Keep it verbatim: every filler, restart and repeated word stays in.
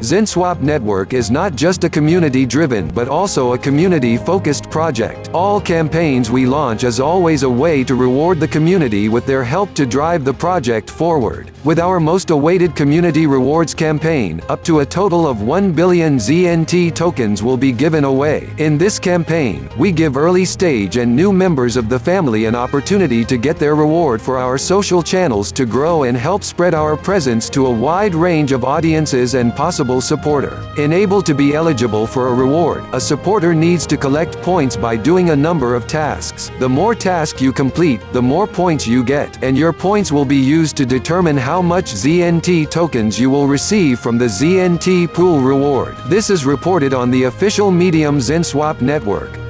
Zenswap Network is not just a community-driven but also a community-focused project. All campaigns we launch is always a way to reward the community with their help to drive the project forward. With our most awaited community rewards campaign, up to a total of one billion Z N T tokens will be given away. In this campaign, we give early stage and new members of the family an opportunity to get their reward for our social channels to grow and help spread our presence to a wide range of audiences and possible supporter. Enabled to be eligible for a reward, a supporter needs to collect points by doing a number of tasks. The more tasks you complete, the more points you get, and your points will be used to determine how much Z N T tokens you will receive from the Z N T pool reward. This is reported on the official Medium Zenswap Network.